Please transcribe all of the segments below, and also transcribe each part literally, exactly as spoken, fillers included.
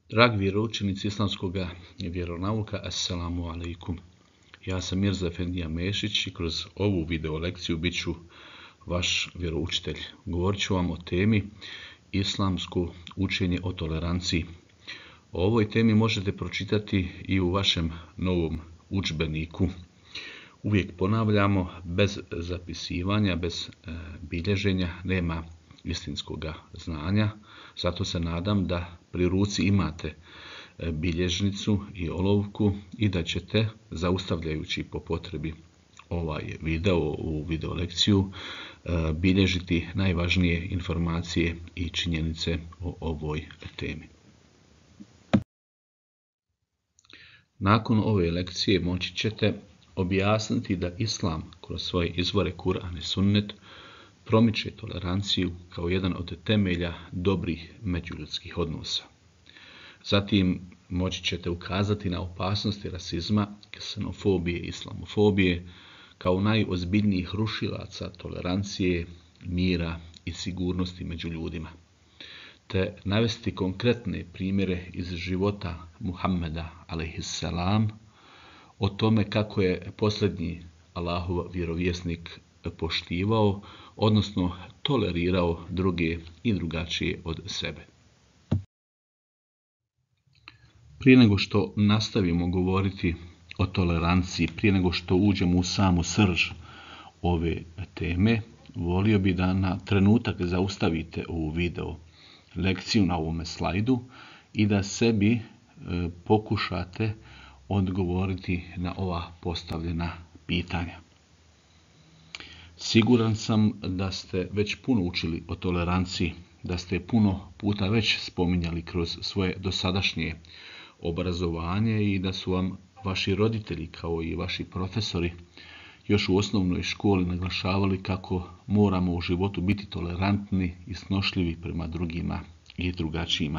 Dragi vjeroučenici islamskog vjeronauka, assalamu alaikum. Ja sam Mirza Efendija Mešić i kroz ovu video lekciju bit ću vaš vjeroučitelj. Govorit ću vam o temi islamsko učenje o toleranciji. O ovoj temi možete pročitati i u vašem novom udžbeniku. Uvijek ponavljamo, bez zapisivanja, bez e, bilježenja nema istinskog znanja. Zato se nadam da pri ruci imate bilježnicu i olovku i da ćete, zaustavljajući po potrebi ovaj video, u video lekciju, bilježiti najvažnije informacije i činjenice o ovoj temi. Nakon ove lekcije moći ćete objasniti da Islam kroz svoje izvore Kur'an i Sunnet promiče toleranciju kao jedan od temelja dobrih međuljudskih odnosa. Zatim moći ćete ukazati na opasnosti rasizma, ksenofobije i islamofobije kao najozbiljnijih rušilaca tolerancije, mira i sigurnosti među ljudima, te navesti konkretne primjere iz života Muhammeda alejhisselam o tome kako je posljednji Allahov vjerovjesnik poštivao, odnosno tolerirao druge i drugačije od sebe. Prije nego što nastavimo govoriti o toleranciji, prije nego što uđemo u samu srž ove teme, volio bi da na trenutak zaustavite ovu video lekciju na ovome slajdu i da sebi e, pokušate odgovoriti na ova postavljena pitanja. Siguran sam da ste već puno učili o toleranciji, da ste puno puta već spominjali kroz svoje dosadašnje obrazovanje i da su vam vaši roditelji kao i vaši profesori još u osnovnoj školi naglašavali kako moramo u životu biti tolerantni i snošljivi prema drugima i drugačijima.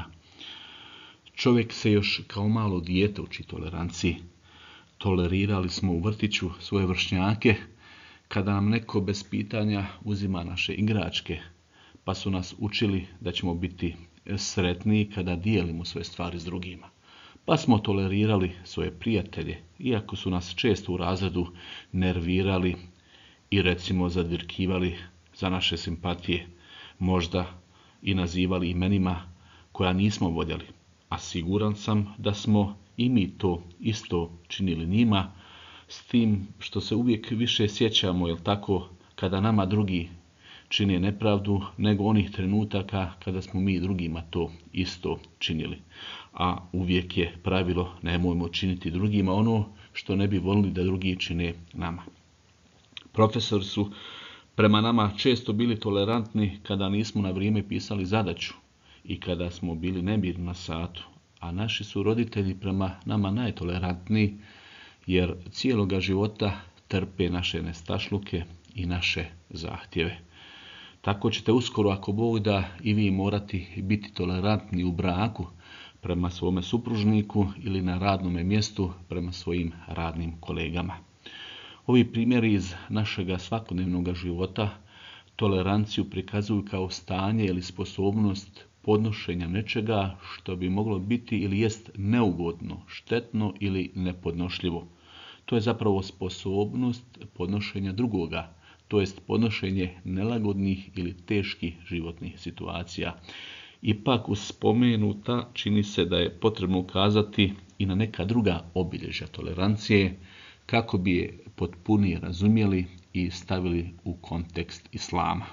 Čovjek se još kao malo dijete uči toleranciji. Tolerirali smo u vrtiću svoje vršnjake kada nam neko bez pitanja uzima naše igračke, pa su nas učili da ćemo biti sretniji kada dijelimo svoje stvari s drugima. Pa smo tolerirali svoje prijatelje, iako su nas često u razredu nervirali i recimo zadvirkivali za naše simpatije, možda i nazivali imenima koja nismo voljeli. A siguran sam da smo i mi to isto činili njima, s tim što se uvijek više sjećamo, jel tako, kada nama drugi čine nepravdu, nego onih trenutaka kada smo mi drugima to isto činili. A uvijek je pravilo nemojmo činiti drugima ono što ne bi volili da drugi čine nama. Profesori su prema nama često bili tolerantni kada nismo na vrijeme pisali zadaću i kada smo bili nemirni na satu, a naši su roditelji prema nama najtolerantniji jer cijeloga života trpe naše nestašluke i naše zahtjeve. Tako ćete uskoro, ako Bog da, i vi morati biti tolerantni u braku prema svome supružniku ili na radnome mjestu prema svojim radnim kolegama. Ovi primjeri iz našega svakodnevnog života toleranciju prikazuju kao stanje ili sposobnost podnošenja nečega što bi moglo biti ili jest neugodno, štetno ili nepodnošljivo. To je zapravo sposobnost podnošenja drugoga, to jest podnošenje nelagodnih ili teških životnih situacija. Ipak uz spomenuta čini se da je potrebno ukazati i na neka druga obilježja tolerancije kako bi je potpunije razumjeli i stavili u kontekst islama.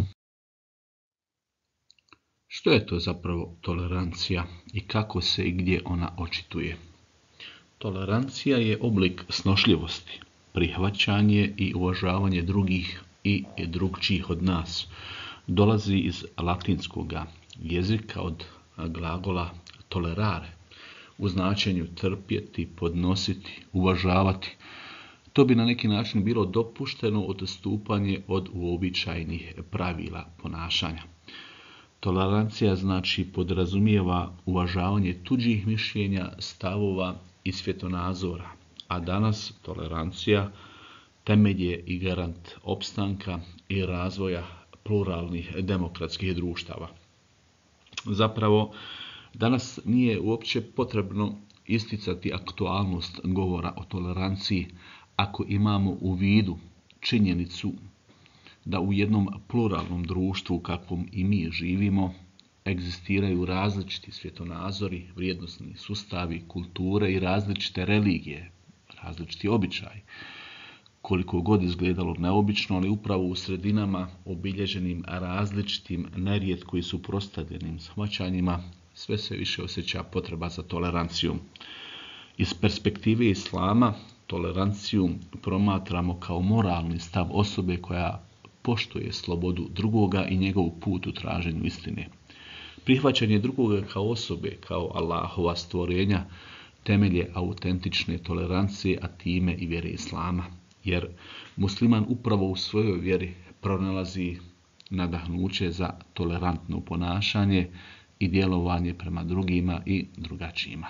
Što je to zapravo tolerancija i kako se i gdje ona očituje? Tolerancija je oblik snošljivosti, prihvaćanje i uvažavanje drugih i drugčijih od nas. Dolazi iz latinskog jezika od glagola tolerare, u značenju trpjeti, podnositi, uvažavati. To bi na neki način bilo dopušteno odstupanje od uobičajenih pravila ponašanja. Tolerancija znači podrazumijeva uvažavanje tuđih mišljenja, stavova i svjetonazora, a danas tolerancija temelj je i garant opstanka i razvoja pluralnih demokratskih društava. Zapravo, Danas nije uopće potrebno isticati aktualnost govora o toleranciji ako imamo u vidu činjenicu da u jednom pluralnom društvu u kakvom i mi živimo egzistiraju različiti svjetonazori, vrijednosni sustavi, kulture i različite religije, različiti običaji. Koliko god izgledalo neobično, ali upravo u sredinama obilježenim različitim, nerijetko i suprotstavljenim shvaćanjima, sve se više osjeća potreba za tolerancijom. Iz perspektive islama, toleranciju promatramo kao moralni stav osobe koja poštuje slobodu drugoga i njegov put u traženju istine. Prihvaćanje drugoga kao osobe, kao Allahova stvorenja, temelj je autentične tolerancije, a time i vjere islama. Jer musliman upravo u svojoj vjeri pronalazi nadahnuće za tolerantno ponašanje i djelovanje prema drugima i drugačijima.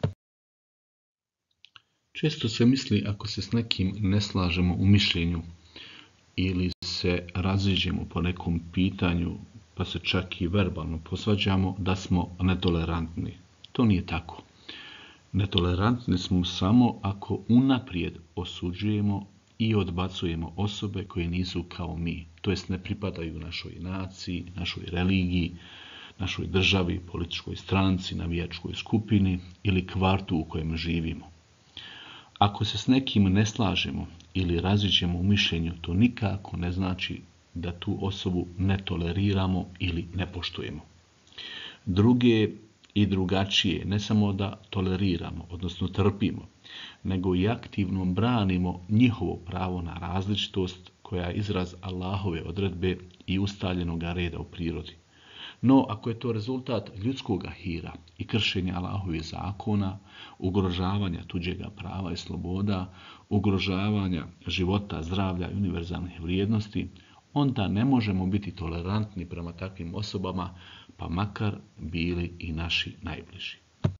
Često se misli ako se s nekim ne slažemo u mišljenju ili se raziđemo po nekom pitanju, pa se čak i verbalno posvađamo, da smo netolerantni. To nije tako. Netolerantni smo samo ako unaprijed osuđujemo i odbacujemo osobe koje nisu kao mi, to jest ne pripadaju našoj naciji, našoj religiji, našoj državi, političkoj stranci, navijačkoj skupini ili kvartu u kojem živimo. Ako se s nekim ne slažemo ili raziđemo u mišljenju, to nikako ne znači da tu osobu ne toleriramo ili ne poštujemo. Druge i drugačije ne samo da toleriramo, odnosno trpimo, nego i aktivno branimo njihovo pravo na različitost koja je izraz Allahove odredbe i ustaljenog reda u prirodi. No, ako je to rezultat ljudskog hira i kršenja Allahovih zakona, ugrožavanja tuđega prava i sloboda, ugrožavanja života, zdravlja i univerzalnih vrijednosti, onda ne možemo biti tolerantni prema takvim osobama, pa makar bili i naši najbliži.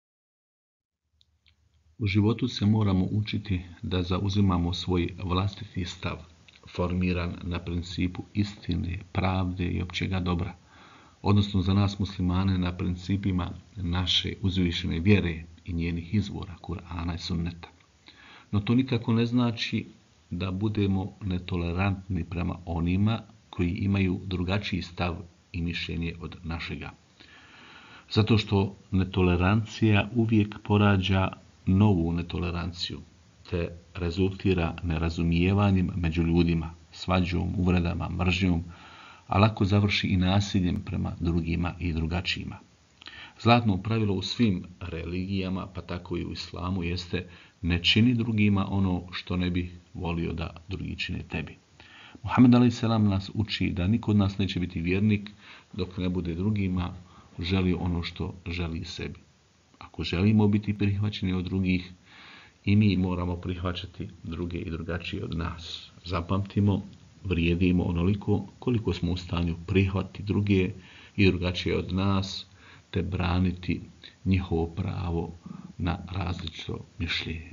U životu se moramo učiti da zauzimamo svoj vlastiti stav, formiran na principu istine, pravde i općega dobra, odnosno za nas muslimane na principima naše uzvišene vjere i njenih izvora, Kur'ana i Sunneta. No to nikako ne znači da budemo netolerantni prema onima koji imaju drugačiji stav i mišljenje od našega. Zato što netolerancija uvijek porađa novu netoleranciju, te rezultira nerazumijevanjem među ljudima, svađom, uvredama, mržnjom, a lako završi i nasiljem prema drugima i drugačijima. Zlatno pravilo u svim religijama, pa tako i u islamu, jeste ne čini drugima ono što ne bi volio da drugi čine tebi. Muhammed a.s. nas uči da niko od nas neće biti vjernik dok ne bude drugima želio ono što želi sebi. Ako želimo biti prihvaćeni od drugih, i mi moramo prihvaćati druge i drugačije od nas. Zapamtimo, vrijedimo onoliko koliko smo u stanju prihvatiti druge i drugačije od nas, te braniti njihovo pravo na različito mišljenje.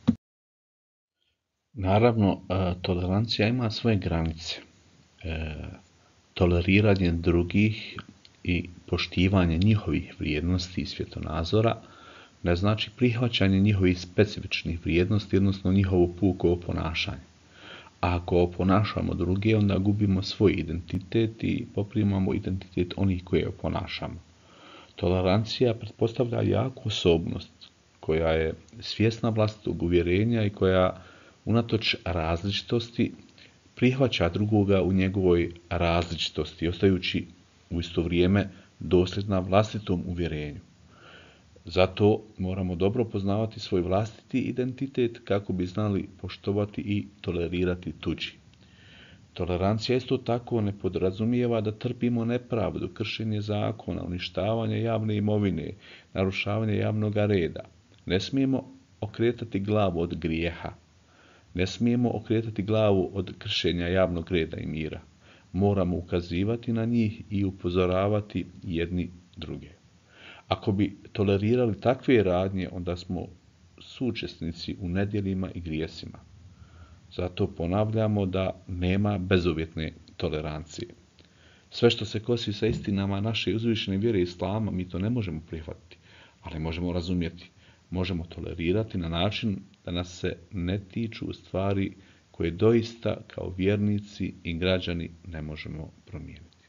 Naravno, tolerancija ima svoje granice. E, toleriranje drugih i poštivanje njihovih vrijednosti i svjetonazora ne znači prihvaćanje njihovih specifičnih vrijednosti, odnosno njihovo puko ponašanje. A ako oponašamo druge, onda gubimo svoj identitet i poprimamo identitet onih koje oponašamo. Tolerancija pretpostavlja jaku osobnost koja je svjesna vlastitog uvjerenja i koja unatoč različitosti prihvaća drugoga u njegovoj različitosti, ostajući u isto vrijeme dosljedna vlastitom uvjerenju. Zato moramo dobro poznavati svoj vlastiti identitet kako bi znali poštovati i tolerirati tuđi. Tolerancija isto tako ne podrazumijeva da trpimo nepravdu, kršenje zakona, uništavanje javne imovine, narušavanje javnog reda. Ne smijemo okretati glavu od grijeha. Ne smijemo okretati glavu od kršenja javnog reda i mira. Moramo ukazivati na njih i upozoravati jedni druge. Ako bi tolerirali takve radnje, onda smo suučesnici u nedjelima i grijesima. Zato ponavljamo da nema bezuvjetne tolerancije. Sve što se kosi sa istinama naše uzvišene vjere Islama, mi to ne možemo prihvatiti, ali možemo razumjeti. Možemo tolerirati na način da nas se ne tiču stvari koje doista kao vjernici i građani ne možemo promijeniti.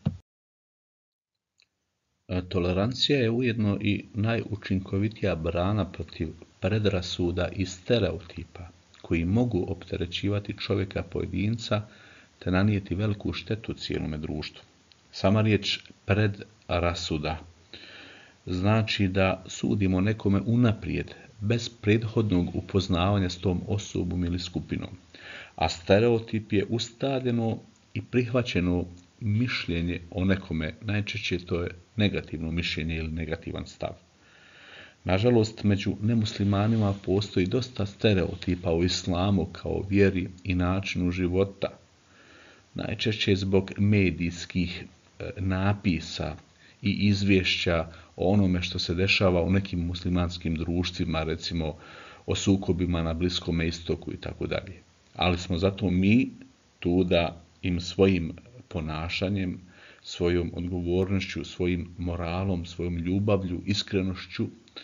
Tolerancija je ujedno i najučinkovitija brana protiv predrasuda i stereotipa koji mogu opterećivati čovjeka pojedinca te nanijeti veliku štetu cijelome društvu. Sama riječ predrasuda znači da sudimo nekome unaprijed, bez prethodnog upoznavanja s tom osobom ili skupinom. A stereotip je ustaljeno i prihvaćeno mišljenje o nekome, najčešće to je negativno mišljenje ili negativan stav. Nažalost, među nemuslimanima postoji dosta stereotipa o islamu kao vjeri i načinu života. Najčešće zbog medijskih napisa i izvješća o onome što se dešava u nekim muslimanskim društvima, recimo o sukobima na Bliskom istoku i tako dalje. Ali smo zato mi tu da im svojim ponašanjem, svojom odgovornošću, svojim moralom, svojom ljubavlju, iskrenošću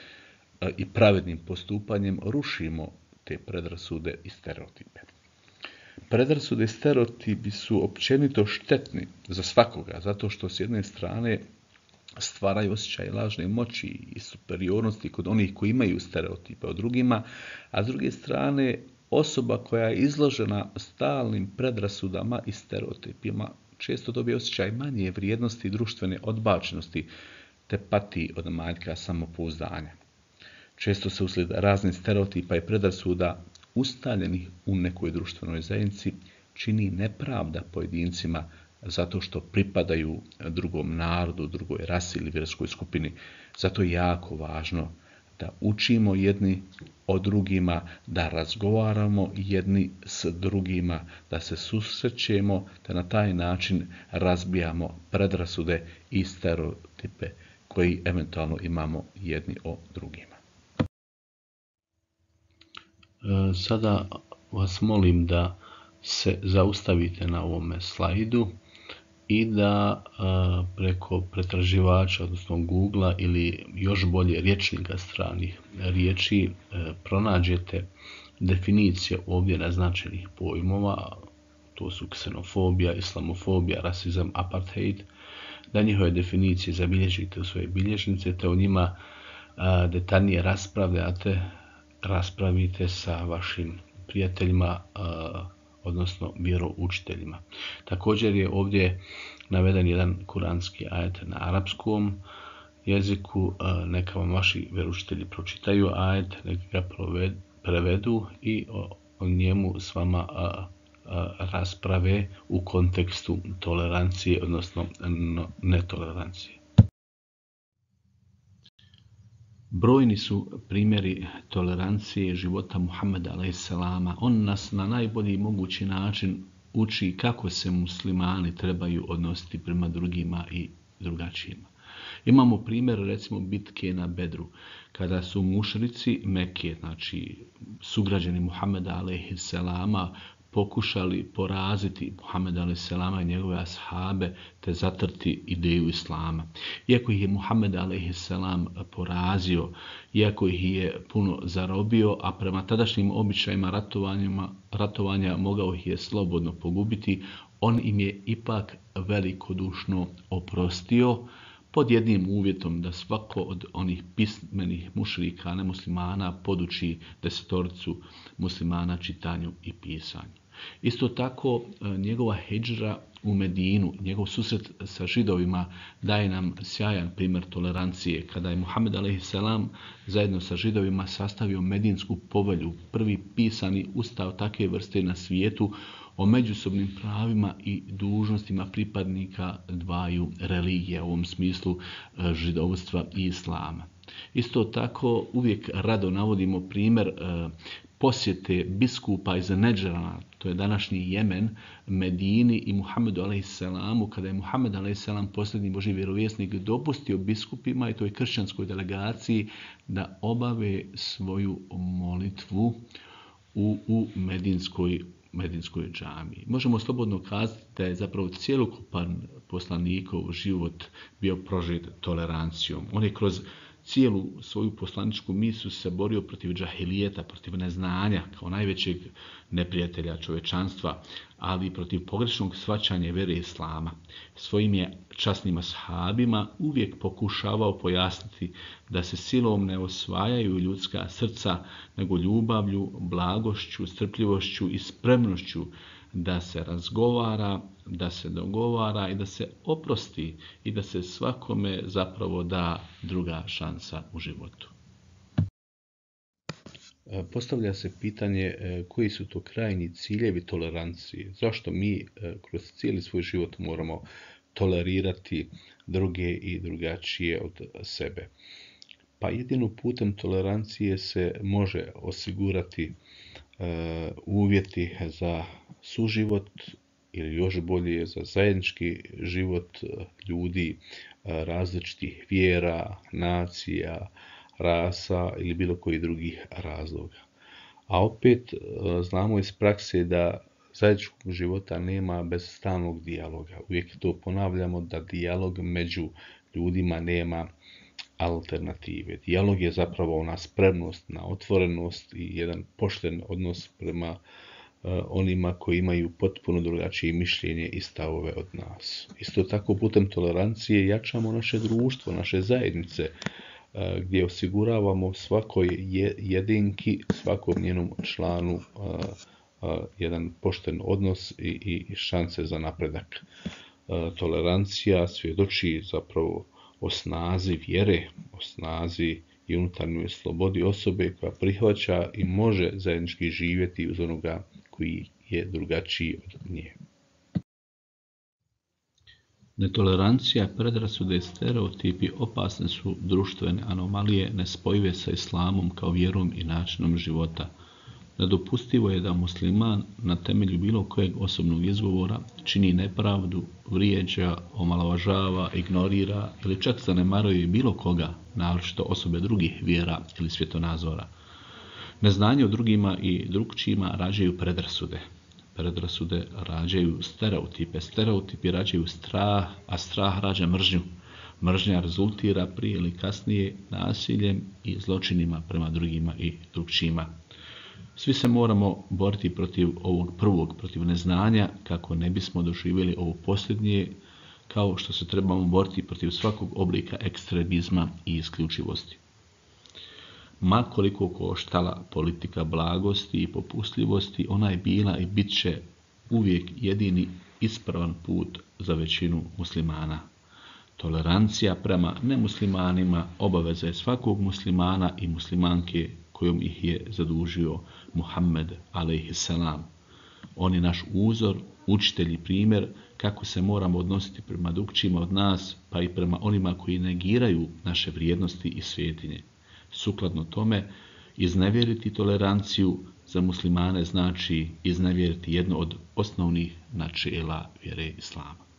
i pravednim postupanjem rušimo te predrasude i stereotipe. Predrasude i stereotipi su općenito štetni za svakoga, zato što s jedne strane stvaraju osjećaj lažne moći i superiornosti kod onih koji imaju stereotipe o drugima, a s druge strane osoba koja je izložena stalnim predrasudama i stereotipima često dobije osjećaj manje vrijednosti i društvene odbačenosti te pati od manjka samopouzdanja. Često se uslijed raznih stereotipa i predrasuda ustaljenih u nekoj društvenoj zajednici čini nepravda pojedincima zato što pripadaju drugom narodu, drugoj rasi ili vjerskoj skupini. Zato je jako važno da učimo jedni o drugima, da razgovaramo jedni s drugima, da se susrećemo, da na taj način razbijamo predrasude i stereotipe koji eventualno imamo jedni o drugima. Sada vas molim da se zaustavite na ovome slajdu i da preko pretraživača, odnosno Googlea ili još bolje rječnika stranih riječi pronađete definicije ovdje naznačenih pojmova, to su ksenofobija, islamofobija, rasizam, apartheid, da njihove definicije zabilježite u svoje bilježnice te o njima detaljnije raspravljate, raspravite sa vašim prijateljima, odnosno vjeroučiteljima. Također je ovdje naveden jedan kuranski ajet na arapskom jeziku, neka vam vaši vjeroučitelji pročitaju ajet, neka ga prevedu i o, o njemu s vama a, a, rasprave u kontekstu tolerancije, odnosno netolerancije. Brojni su primjeri tolerancije života Muhammeda alejhi On nas na najbolji mogući način uči kako se muslimani trebaju odnositi prema drugima i drugačijima. Imamo primjer recimo bitke na Bedru, kada su mušrici Mekke, znači sugrađani Muhammeda alejhi pokušali poraziti Muhammeda alejhi i njegove ashabe te zatrti ideju islama. Iako ih je Muhammed alejhi porazio, iako ih je puno zarobio, a prema tadašnjim običajima ratovanja mogao ih je slobodno pogubiti, on im je ipak velikodušno oprostio pod jednim uvjetom da svako od onih pismenih mušrika nemuslimana poduči desetoricu muslimana čitanju i pisanju. Isto tako, njegova hidžra u Medinu, njegov susret sa židovima daje nam sjajan primjer tolerancije. Kada je Muhammed alejhi zajedno sa židovima sastavio Medinsku povelju, prvi pisani ustav takve vrste na svijetu o međusobnim pravima i dužnostima pripadnika dvaju religija, u ovom smislu židovstva i islama. Isto tako, uvijek rado navodimo primjer posjete biskupa iz Nedžrana, to je današnji Jemen, Medini i Muhammedu alejhi kada je Muhammed alejhi posljednji Božji vjerovjesnik dopustio biskupima i toj kršćanskoj delegaciji da obave svoju molitvu u, u Medinskoj Medinskoj džamiji. Možemo slobodno kazati da je zapravo cjelokupan poslanikov život bio prožet tolerancijom. On je kroz cijelu svoju poslaničku misiju se borio protiv džahilijeta, protiv neznanja kao najvećeg neprijatelja čovečanstva, ali i protiv pogrešnog shvaćanja vjere islama. Svojim je časnim ashabima uvijek pokušavao pojasniti da se silom ne osvajaju ljudska srca, nego ljubavlju, blagošću, strpljivošću i spremnošću da se razgovara, da se dogovara i da se oprosti i da se svakome zapravo da druga šansa u životu. Postavlja se pitanje koji su to krajnji ciljevi tolerancije. Zašto mi kroz cijeli svoj život moramo tolerirati druge i drugačije od sebe? Pa jedino putem tolerancije se može osigurati uvjeti za suživot ili još bolje za zajednički život ljudi različitih vjera, nacija, rasa ili bilo koji drugih razloga. A opet znamo iz prakse da zajedničkog života nema bez stalnog dijaloga. Uvijek to ponavljamo da dijalog među ljudima nema alternative. Dijalog je zapravo ona spremnost na otvorenost i jedan pošten odnos prema uh, onima koji imaju potpuno drugačije mišljenje i stavove od nas. Isto tako putem tolerancije jačamo naše društvo, naše zajednice, uh, gdje osiguravamo svakoj jedinki, svakom njenom članu uh, uh, jedan pošten odnos i, i šanse za napredak. Uh, tolerancija svjedoči zapravo o snazi vjere, o snazi i unutarnjoj slobodi osobe koja prihvaća i može zajednički živjeti uz onoga koji je drugačiji od nje. Netolerancija, predrasude i stereotipi opasne su društvene anomalije nespojive sa islamom kao vjerom i načinom života. Nedopustivo je da musliman na temelju bilo kojeg osobnog izgovora čini nepravdu, vrijeđa, omalovažava, ignorira ili čak zanemaruje bilo koga, naročito osobe drugih vjera ili svjetonazora. Neznanje o drugima i drugčijima rađaju predrasude. Predrasude rađaju stereotipe, stereotipi rađaju strah, a strah rađa mržnju. Mržnja rezultira prije ili kasnije nasiljem i zločinima prema drugima i drugčijima. Svi se moramo boriti protiv ovog prvog, protiv neznanja, kako ne bismo doživjeli ovo posljednje, kao što se trebamo boriti protiv svakog oblika ekstremizma i isključivosti. Ma koliko koštala politika blagosti i popustljivosti, ona je bila i bit će uvijek jedini ispravan put za većinu muslimana. Tolerancija prema nemuslimanima obaveza je svakog muslimana i muslimanke kojom ih je zadužio Muhammed alejhiselam. On je naš uzor, učitelj i primjer kako se moramo odnositi prema drugčijima od nas, pa i prema onima koji negiraju naše vrijednosti i svjetinje. Sukladno tome, iznevjeriti toleranciju za muslimane znači iznevjeriti jedno od osnovnih načela vjere islama.